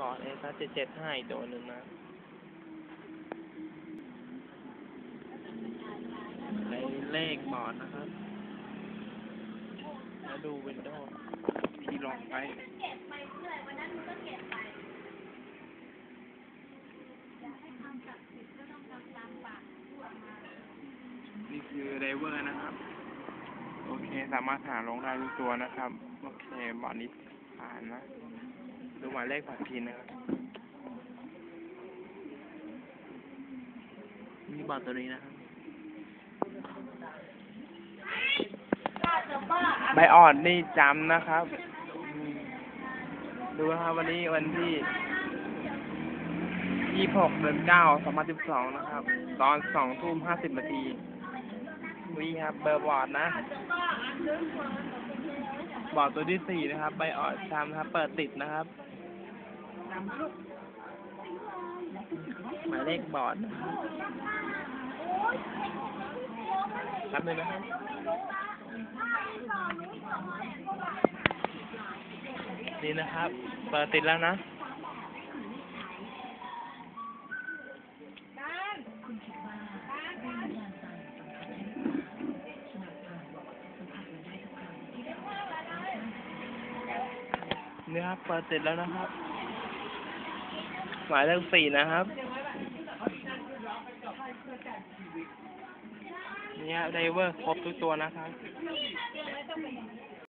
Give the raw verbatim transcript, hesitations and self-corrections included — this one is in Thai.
อร์ดเอสเจ็ดเจ็ดห้าอีกตัวหนึ่งนะใช้เลขบอร์ดนะครับแล้วดูวินโดว์ที่ลองไปนี่คือไดเวอร์นะครับโอเคสามารถหาลงได้ทุกตัวนะครับโอเคบอร์ดนี้ผ่านนะดูหมายเลขผ่านทีนะครับมีบอร์ดตัวนี้นะครับใบอ่อนนี่จำนะครับดูนะครับวันนี้วันที่ยี่สิบหกเดือนเก้าสองพันสิบสองนะครับ ตอนสองทุ่มห้าสิบนาทีวีครับเบอร์บอร์ดนะบอร์ดตัวที่สี่นะครับใบอ่อนจำนะครับเปิดติดนะครับหมายเลขบอร์ดรับเลยนะครับนี่นะครับเปิดติดแล้วนะนี่ครับเปิดติดแล้วนะครับหมายเลขสี่นะครับนี่ครับไดเวอร์ครบทุกตัวนะครับ